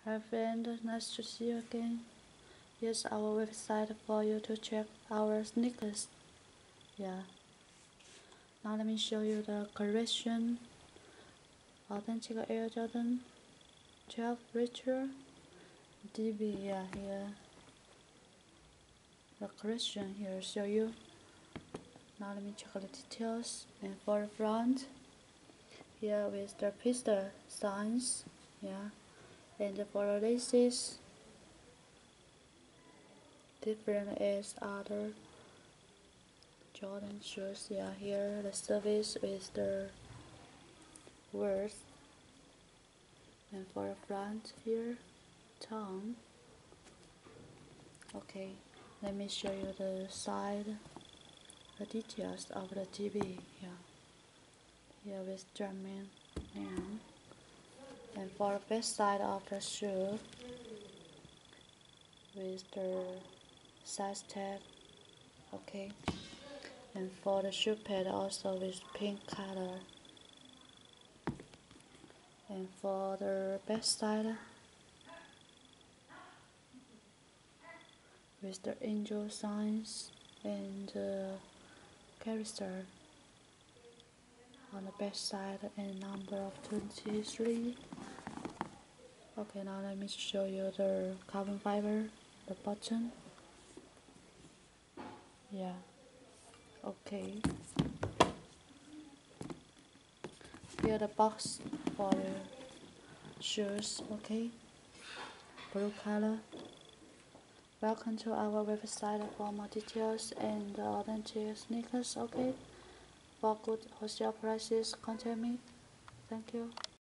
Hi friend, nice to see you again. Here's our website for you to check our sneakers. Yeah. Now let me show you the collection. Authentic Air Jordan 12 Retro DB. Yeah, here. The collection here show you. Now let me check the details. And for the front, here with the pistol signs. Yeah. And for the laces, different as other Jordan shoes. Yeah, here the service with the words, and for the front here, tongue. Okay, let me show you the side, the details of the TV. Yeah, here with German name, and for the back side of the shoe with the size tag. Okay, and for the shoe pad also with pink color. And for the back side with the angel signs and character on the back side and number of 23. Okay, now let me show you the carbon fiber, the button. Yeah, okay. Here the box for the shoes. Okay, blue color. Welcome to our website for more details and authentic sneakers. Okay, for good wholesale prices, contact me. Thank you.